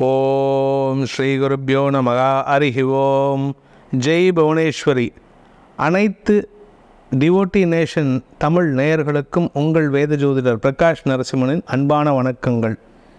ஓம் ஸ்ரீ குருப்யோ நமக. ஹரிஹி ஓம். ஜெய் புவனேஸ்வரி. அனைத்து டிவோட்டி நேஷன் தமிழ் நேயர்களுக்கும் உங்கள் வேத ஜோதிடர் பிரகாஷ் நரசிம்மனின் அன்பான வணக்கங்கள்.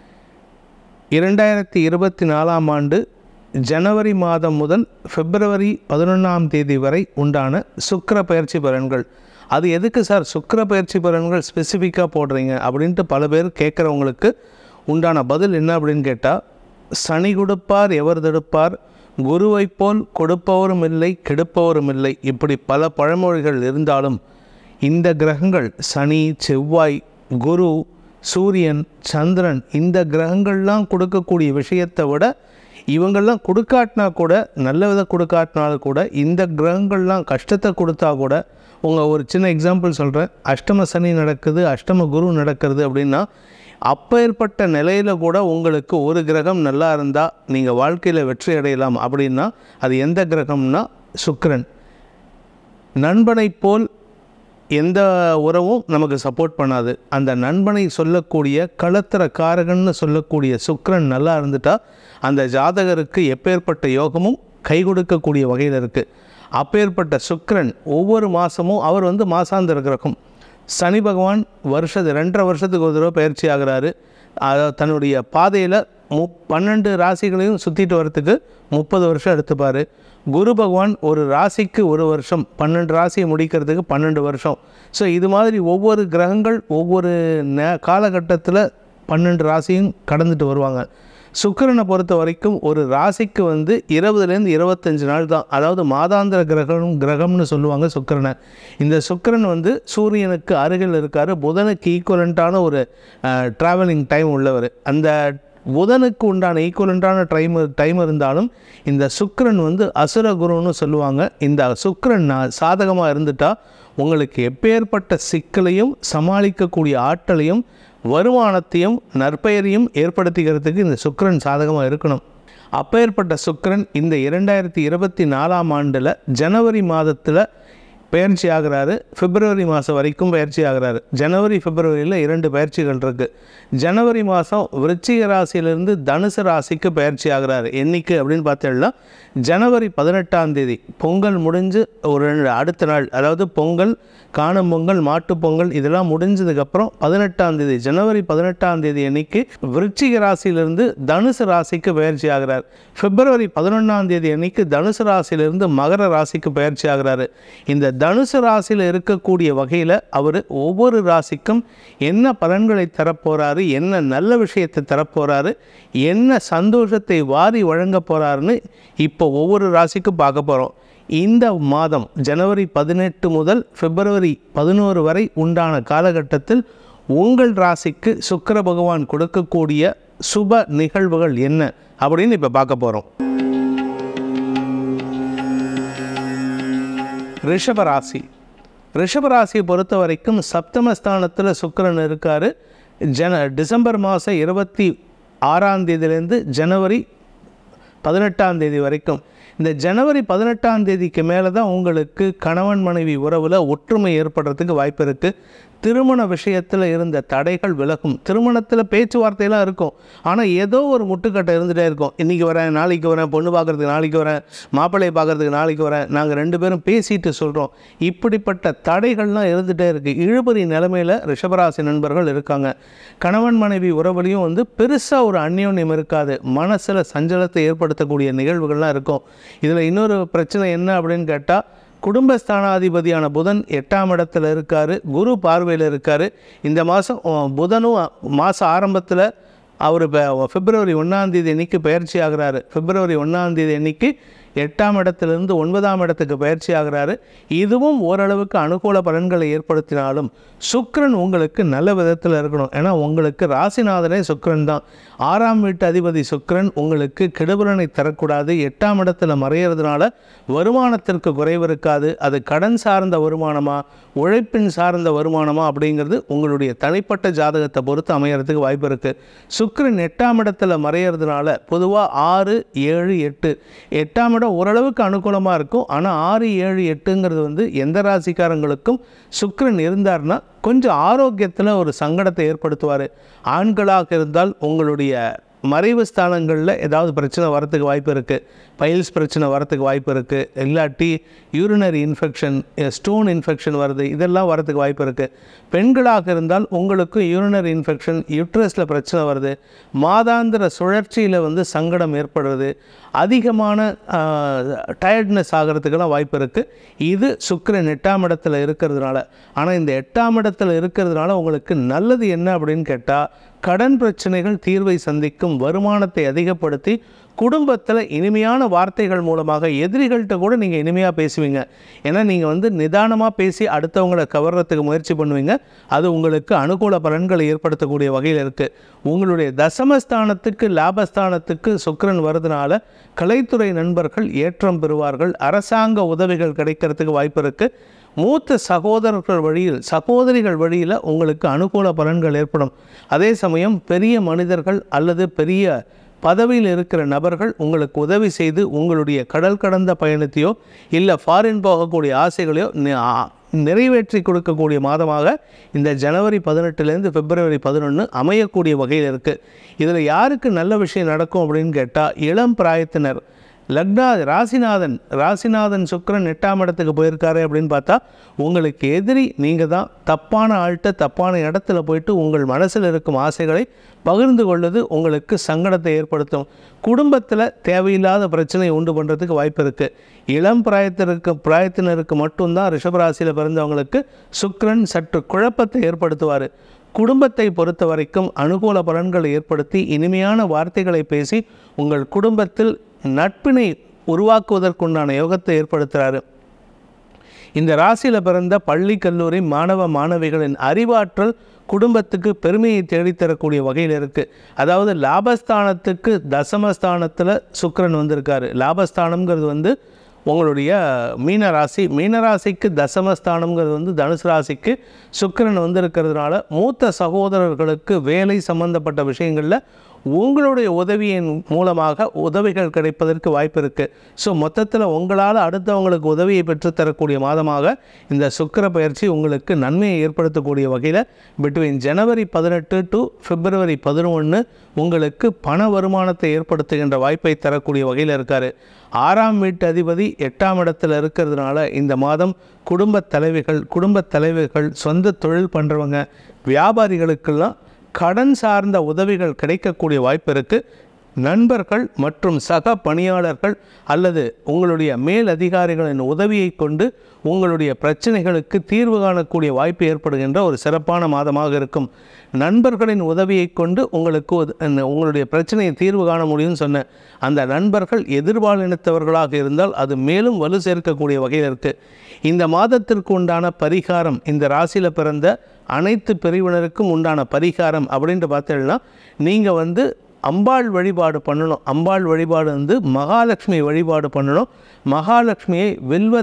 2024ஆம் ஆண்டு ஜனவரி மாதம் முதல் பிப்ரவரி 11ஆம் தேதி வரை உண்டான சுக்கிர பயிற்சி பலன்கள். அது எதுக்கு சார் சுக்கிர பயிற்சி பலன்கள் ஸ்பெசிஃபிக்காக போடுறீங்க அப்படின்ட்டு பல பேர் கேட்குறவங்களுக்கு உண்டான பதில் என்ன அப்படின்னு கேட்டால், சனி கொடுப்பார் எவர் தடுப்பார், குருவை போல் கொடுப்பவரும் இல்லை கெடுப்பவரும் இல்லை, இப்படி பல பழமொழிகள் இருந்தாலும் இந்த கிரகங்கள் சனி, செவ்வாய், குரு, சூரியன், சந்திரன், இந்த கிரகங்கள்லாம் கொடுக்கக்கூடிய விஷயத்தை விட இவங்கள்லாம் கொடுக்காட்டினா கூட, நல்ல வித கொடுக்காட்டினாலும் கூட, இந்த கிரகங்கள்லாம் கஷ்டத்தை கொடுத்தா கூட, உங்கள் ஒரு சின்ன எக்ஸாம்பிள் சொல்கிறேன். அஷ்டம சனி நடக்குது, அஷ்டம குரு நடக்கிறது அப்படின்னா அப்பேற்பட்ட நிலையில் கூட உங்களுக்கு ஒரு கிரகம் நல்லா இருந்தால் நீங்கள் வாழ்க்கையில் வெற்றி அடையலாம். அப்படின்னா அது எந்த கிரகம்னா சுக்கிரன். நண்பனை போல் எந்த உறவும் நமக்கு சப்போர்ட் பண்ணாது. அந்த நண்பனை சொல்லக்கூடிய களத்திர காரகன்னு சொல்லக்கூடிய சுக்கிரன் நல்லா இருந்துட்டால் அந்த ஜாதகருக்கு எப்பேற்பட்ட யோகமும் கை கொடுக்கக்கூடிய வகையில் இருக்குது. அப்பேற்பட்ட சுக்கிரன் ஒவ்வொரு மாதமும் அவர் மாசாந்திர கிரகம். சனி பகவான் 2.5 வருஷத்துக்கு ஒரு தடவை பயிற்சி ஆகிறாரு. தன்னுடைய பாதையில் 12 ராசிகளையும் சுற்றிட்டு வரத்துக்கு 30 வருஷம் எடுத்துப்பார். குரு பகவான் ஒரு ராசிக்கு 1 வருஷம், 12 ராசியை முடிக்கிறதுக்கு 12 வருஷம். ஸோ இது மாதிரி ஒவ்வொரு கிரகங்கள் ஒவ்வொரு காலகட்டத்தில் 12 ராசியும் கடந்துட்டு வருவாங்க. சுக்கிரனை பொறுத்த வரைக்கும் ஒரு ராசிக்கு 20லேருந்து 25 நாள் தான். அதாவது மாதாந்திர கிரகம்னு சொல்லுவாங்க சுக்கிரனை. இந்த சுக்கிரன் சூரியனுக்கு அருகில் இருக்கார். புதனுக்கு ஈக்குவலண்ட்டான ஒரு ட்ராவலிங் டைம் உள்ளவர். அந்த புதனுக்கு உண்டான ஈக்குவலண்ட்டான டைம் இருந்தாலும் இந்த சுக்கிரன் அசுர குருன்னு சொல்லுவாங்க. இந்த சுக்கிரன் சாதகமாக இருந்துட்டால் உங்களுக்கு எப்பேற்பட்ட சிக்கலையும் சமாளிக்கக்கூடிய ஆற்றலையும் வருமானத்தையும் நற்பெயரையும் ஏற்படுத்திக்கிறதுக்கு இந்த சுக்கிரன் சாதகமாக இருக்கணும். அப்பேற்பட்ட சுக்கிரன் இந்த 2024ஆம் ஆண்டில் ஜனவரி மாதத்தில் பயிற்சி ஆகிறாரு. பிப்ரவரி மாதம் வரைக்கும் பயிற்சி ஆகிறாரு. ஜனவரி பிப்ரவரியில் 2 பயிற்சிகள் இருக்குது. ஜனவரி மாதம் விருச்சிக ராசியிலிருந்து தனுசு ராசிக்கு பயிற்சி ஆகிறாரு. என்னைக்கு அப்படின்னு பார்த்தீங்கன்னா ஜனவரி 18ஆம் தேதி பொங்கல் முடிஞ்சு ஒரு அடுத்த நாள், அதாவது பொங்கல், காணும் பொங்கல், மாட்டு பொங்கல் இதெல்லாம் முடிஞ்சதுக்கப்புறம் 18ஆம் தேதி ஜனவரி 18ஆம் தேதி அன்னைக்கு விருச்சிக ராசியிலிருந்து தனுசு ராசிக்கு பயிற்சி ஆகிறார். பிப்ரவரி 11ஆம் தேதி அன்னைக்கு தனுசு ராசியிலிருந்து மகர ராசிக்கு பயிற்சி ஆகிறாரு. இந்த தனுசு ராசியில் இருக்கக்கூடிய வகையில் அவர் ஒவ்வொரு ராசிக்கும் என்ன பலன்களை தரப்போகிறாரு, என்ன நல்ல விஷயத்தை தரப்போகிறாரு, என்ன சந்தோஷத்தை வாரி வழங்க போகிறாருன்னு இப்போ ஒவ்வொரு ராசிக்கும் பார்க்க போகிறோம். இந்த மாதம் ஜனவரி 18 முதல் பிப்ரவரி 11 வரை உண்டான காலகட்டத்தில் உங்கள் ராசிக்கு சுக்கிர பகவான் கொடுக்கக்கூடிய சுப நிகழ்வுகள் என்ன அப்படின்னு இப்போ பார்க்க போகிறோம். ரிஷபராசி. ரிஷபராசியை பொறுத்த வரைக்கும் சப்தமஸ்தானத்தில் சுக்கிரன் இருக்கார். டிசம்பர் மாதம் 26ஆம் தேதியிலேருந்து ஜனவரி 18ஆம் தேதி வரைக்கும். இந்த ஜனவரி 18ஆம் தேதிக்கு மேலே தான் உங்களுக்கு கணவன் மனைவி உறவில் ஒற்றுமை ஏற்படுறதுக்கு வாய்ப்பு இருக்குது. திருமண விஷயத்தில் இருந்த தடைகள் விலகும். திருமணத்தில் பேச்சுவார்த்தையெல்லாம் இருக்கும், ஆனால் ஏதோ ஒரு முட்டுக்கட்டை இருந்துகிட்டே இருக்கும். இன்றைக்கி வரேன், நாளைக்கு வரேன், பொண்ணு பார்க்குறதுக்கு நாளைக்கு வரேன், மாப்பிள்ளையை பார்க்குறதுக்கு நாளைக்கு வரேன், நாங்கள் 2 பேரும் பேசிட்டு சொல்கிறோம். இப்படிப்பட்ட தடைகள்லாம் இருந்துகிட்டே இருக்குது. இழுபறி நிலைமையில் ரிஷபராசி நண்பர்கள் இருக்காங்க. கணவன் மனைவி உறவுலையும் பெருசாக ஒரு அந்யோன்யம் இருக்காது. மனசில் சஞ்சலத்தை ஏற்படுத்தக்கூடிய நிகழ்வுகள்லாம் இருக்கும். இதில் இன்னொரு பிரச்சனை என்ன அப்படின்னு கேட்டால், குடும்பஸ்தானாதிபதியான புதன் 8ஆம் இடத்துல இருக்கார். குரு பார்வையில் இருக்கார். இந்த மாதம் புதனும் மாத ஆரம்பத்தில் அவர் பிப்ரவரி 1ஆம் தேதி அன்னைக்கு பயிற்சி ஆகிறாரு. பிப்ரவரி 1ஆம் தேதி அன்னைக்கு 8ஆம் இடத்திலிருந்து 9ஆம் இடத்துக்கு பயிற்சி ஆகிறாரு. இதுவும் ஓரளவுக்கு அனுகூல பலன்களை ஏற்படுத்தினாலும் சுக்கிரன் உங்களுக்கு நல்ல விதத்தில் இருக்கணும். ஏன்னா உங்களுக்கு ராசிநாதனே சுக்கிரன் தான். 6ஆம் வீட்டு அதிபதி சுக்கிரன் உங்களுக்கு கெடுபலனை தரக்கூடாது. 8ஆம் இடத்துல மறையிறதுனால வருமானத்திற்கு குறைவு இருக்காது. அது கடன் சார்ந்த வருமானமா, உழைப்பின் சார்ந்த வருமானமா அப்படிங்கிறது உங்களுடைய தனிப்பட்ட ஜாதகத்தை பொறுத்து அமையறதுக்கு வாய்ப்பு இருக்குது. சுக்கிரன் 8ஆம் இடத்துல மறையிறதுனால பொதுவாக 6, 7, 8 8ஆம் இடம் ஓரளவுக்கு அனுகூலமாக இருக்கும். ஆனால் 6, 7, 8ங்கிறது எந்த ராசிக்காரங்களுக்கும் சுக்கிரன் இருந்தார்னா கொஞ்சம் ஆரோக்கியத்தில் ஒரு சங்கடத்தை ஏற்படுத்துவார். ஆண்களாக இருந்தால் உங்களுடைய மறைவு ஸ்தானங்களில் ஏதாவது பிரச்சனை வரத்துக்கு வாய்ப்பு இருக்குது. பைல்ஸ் பிரச்சனை வரத்துக்கு வாய்ப்பு இருக்குது. இல்லாட்டி யூரினரி இன்ஃபெக்ஷன், ஸ்டோன் இன்ஃபெக்ஷன் வருது, இதெல்லாம் வரத்துக்கு வாய்ப்பு இருக்குது. பெண்களாக இருந்தால் உங்களுக்கு யூரினரி இன்ஃபெக்ஷன், யூட்ரஸில் பிரச்சனை வருது, மாதாந்திர சுழற்சியில் சங்கடம் ஏற்படுறது, அதிகமான டயர்ட்னஸ் ஆகிறதுக்கெல்லாம் வாய்ப்பு இருக்குது. இது சுக்கிரன் 8ஆம் இடத்துல இருக்கிறதுனால. ஆனால் இந்த 8ஆம் இடத்துல இருக்கிறதுனால உங்களுக்கு நல்லது என்ன அப்படின்னு கேட்டால், கடன் பிரச்சனைகள் தீர்வை சந்திக்கும், வருமானத்தை அதிகப்படுத்தி குடும்பத்தில் இனிமையான வார்த்தைகள் மூலமாக எதிரிகள்கிட்ட கூட நீங்கள் இனிமையாக பேசுவீங்க. ஏன்னா நீங்கள் நிதானமாக பேசி அடுத்தவங்களை கவர்றதுக்கு முயற்சி பண்ணுவீங்க. அது உங்களுக்கு அனுகூல பலன்களை ஏற்படுத்தக்கூடிய வகையில் இருக்குது. உங்களுடைய தசமஸ்தானத்துக்கு லாபஸ்தானத்துக்கு சுக்கிரன் வருதுனால கலைத்துறை நண்பர்கள் ஏற்றம் பெறுவார்கள். அரசாங்க உதவிகள் கிடைக்கிறதுக்கு வாய்ப்பு இருக்குது. மூத்த சகோதரர்கள் வழியில், சகோதரிகள் வழியில் உங்களுக்கு அனுகூல பலன்கள் ஏற்படும். அதே சமயம் பெரிய மனிதர்கள் அல்லது பெரிய பதவியில் இருக்கிற நபர்கள் உங்களுக்கு உதவி செய்து உங்களுடைய கடல் கடந்த பயணத்தையோ இல்லை ஃபாரின் போகக்கூடிய ஆசைகளையோ நிறைவேற்றி கொடுக்கக்கூடிய மாதமாக இந்த ஜனவரி 18லேருந்து பிப்ரவரி 11 அமையக்கூடிய வகையில் இருக்குது. இதில் யாருக்கு நல்ல விஷயம் நடக்கும் அப்படின்னு கேட்டால், இளம் பிராயத்தினர், ராசிநாதன் சுக்கிரன் 8ஆம் இடத்துக்கு போயிருக்காரு அப்படின்னு பார்த்தா, உங்களுக்கு எதிரி நீங்கள் தான். தப்பான ஆள்கிட்ட தப்பான இடத்துல போயிட்டு உங்கள் மனசில் இருக்கும் ஆசைகளை பகிர்ந்து கொள்வது உங்களுக்கு சங்கடத்தை ஏற்படுத்தும். குடும்பத்தில் தேவையில்லாத பிரச்சனை உண்டு பண்ணுறதுக்கு வாய்ப்பு இருக்குது. இளம் பிராயத்தினருக்கு மட்டும்தான் ரிஷபராசியில் பிறந்தவங்களுக்கு சுக்கிரன் சற்று குழப்பத்தை ஏற்படுத்துவார். குடும்பத்தை பொறுத்த வரைக்கும் அனுகூல பலன்களை ஏற்படுத்தி இனிமையான வார்த்தைகளை பேசி உங்கள் குடும்பத்தில் நட்பினை உருவாக்குவதற்குண்டான யோகத்தை ஏற்படுத்துகிறாரு. இந்த ராசியில் பிறந்த பள்ளி கல்லூரி மாணவ மாணவிகளின் அறிவாற்றல் குடும்பத்துக்கு பெருமையை தேடித்தரக்கூடிய வகையில் இருக்குது. அதாவது லாபஸ்தானத்துக்கு தசமஸ்தானத்தில் சுக்கிரன் வந்திருக்காரு. லாபஸ்தானம்ங்கிறது உங்களுடைய மீனராசிக்கு தசமஸ்தானம்ங்கிறது தனுசு ராசிக்கு சுக்கிரன் வந்திருக்கிறதுனால மூத்த சகோதரர்களுக்கு வேலை சம்பந்தப்பட்ட விஷயங்களில் உங்களுடைய உதவியின் மூலமாக உதவிகள் கிடைப்பதற்கு வாய்ப்பு இருக்குது. ஸோ மொத்தத்தில் உங்களால் அடுத்தவங்களுக்கு உதவியை பெற்றுத்தரக்கூடிய மாதமாக இந்த சுக்கிர பயிற்சி உங்களுக்கு நன்மையை ஏற்படுத்தக்கூடிய வகையில் பிட்வீன் ஜனவரி 18 டு பிப்ரவரி 11 உங்களுக்கு பண வருமானத்தை ஏற்படுத்துகின்ற வாய்ப்பை தரக்கூடிய வகையில் இருக்கார். 6ஆம் வீட்டு அதிபதி 8ஆம் இடத்துல இருக்கிறதுனால இந்த மாதம் குடும்பத் தலைவிகள், சொந்த தொழில் பண்ணுறவங்க, வியாபாரிகளுக்கெல்லாம் கடன் சார்ந்த உதவிகள் கிடைக்கக்கூடிய வாய்ப்பு இருக்குது. நண்பர்கள் மற்றும் சக பணியாளர்கள் அல்லது உங்களுடைய மேல் அதிகாரிகளின் உதவியை கொண்டு உங்களுடைய பிரச்சனைகளுக்கு தீர்வு காணக்கூடிய வாய்ப்பு ஏற்படுகின்ற ஒரு சிறப்பான மாதமாக இருக்கும். நண்பர்களின் உதவியை கொண்டு உங்களுடைய பிரச்சனையை தீர்வு காண முடியும்னு சொன்னேன். அந்த நண்பர்கள் எதிர்பாலினத்தவர்களாக இருந்தால் அது மேலும் வலு சேர்க்கக்கூடிய வகையில் இருக்குது. இந்த மாதத்திற்கு உண்டான பரிகாரம், இந்த ராசியில் பிறந்த அனைத்து பிரிவினருக்கும் உண்டான பரிகாரம் அப்படின்ட்டு பார்த்தீங்கன்னா, நீங்கள் அம்பாள் வழிபாடு பண்ணணும். அம்பாள் வழிபாடு மகாலட்சுமி வழிபாடு பண்ணணும். மகாலட்சுமியை வில்வ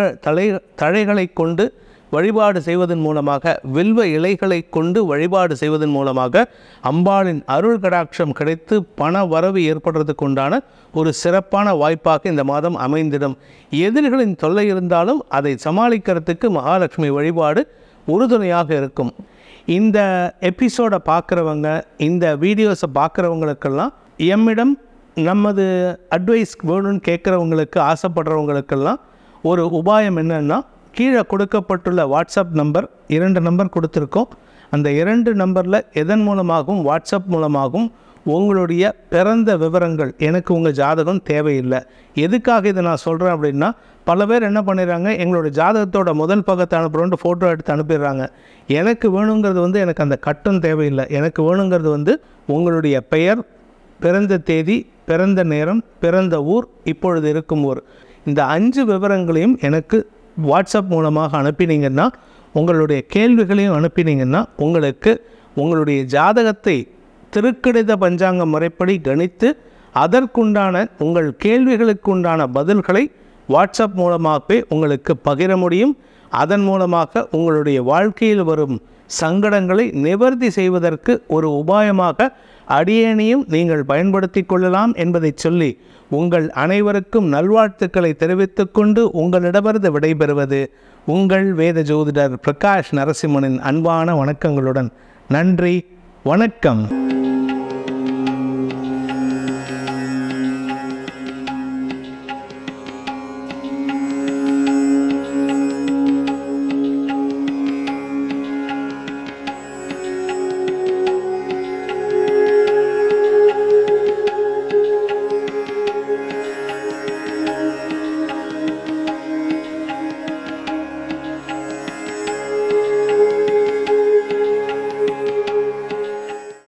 தழைகளை கொண்டு வழிபாடு செய்வதன் மூலமாக, வில்வ இலைகளை கொண்டு வழிபாடு செய்வதன் மூலமாக அம்பாளின் அருள் கடாட்சம் கிடைத்து பண வரவு ஏற்படுறதுக்கு உண்டான ஒரு சிறப்பான வாய்ப்பாக இந்த மாதம் அமைந்திடும். எதிரிகளின் தொல்லை இருந்தாலும் அதை சமாளிக்கிறதுக்கு மகாலட்சுமி வழிபாடு உறுதுணையாக இருக்கும். இந்த எபிசோடை பார்க்குறவங்க, இந்த வீடியோஸை பார்க்குறவங்களுக்கெல்லாம் எம்மிடம் நமது அட்வைஸ் வேணும்னு கேட்குறவங்களுக்கு, ஆசைப்படுறவங்களுக்கெல்லாம் ஒரு உபாயம் என்னென்னா, கீழே கொடுக்கப்பட்டுள்ள வாட்ஸ்அப் நம்பர் 2 நம்பர் கொடுத்துருக்கோம். அந்த 2 நம்பரில் எதன் மூலமாகவும் வாட்ஸ்அப் மூலமாகவும் உங்களுடைய பிறந்த விவரங்கள், எனக்கு உங்கள் ஜாதகம் தேவையில்லை. எதுக்காக இதை நான் சொல்கிறேன் அப்படின்னா, பல பேர் என்ன பண்ணிடுறாங்க, எங்களோட ஜாதகத்தோட முதல் பக்கத்தை அனுப்புகிறோன்ட்டு ஃபோட்டோ எடுத்து அனுப்பிடுறாங்க. எனக்கு வேணுங்கிறது எனக்கு அந்த கட்டம் தேவையில்லை. எனக்கு வேணுங்கிறது உங்களுடைய பெயர், பிறந்த தேதி, பிறந்த நேரம், பிறந்த ஊர், இப்பொழுது இருக்கும் ஊர், இந்த 5 விவரங்களையும் எனக்கு வாட்ஸ்அப் மூலமாக அனுப்பினீங்கன்னா, உங்களுடைய கேள்விகளையும் அனுப்பினீங்கன்னா, உங்களுக்கு உங்களுடைய ஜாதகத்தை திருக்கணித பஞ்சாங்க முறைப்படி கணித்து அதற்குண்டான உங்கள் கேள்விகளுக்குண்டான பதில்களை வாட்ஸ்அப் மூலமாகவே உங்களுக்கு பகிர முடியும். அதன் மூலமாக உங்களுடைய வாழ்க்கையில் வரும் சங்கடங்களை நிவர்த்தி செய்வதற்கு ஒரு உபாயமாக அடியேனையும் நீங்கள் பயன்படுத்தி கொள்ளலாம் என்பதை சொல்லி உங்கள் அனைவருக்கும் நல்வாழ்த்துக்களை தெரிவித்துக்கொண்டு உங்களிடமிருந்து விடைபெறுவது உங்கள் வேத ஜோதிடர் பிரகாஷ் நரசிம்மனின் அன்பான வணக்கங்களுடன். நன்றி, வணக்கம்.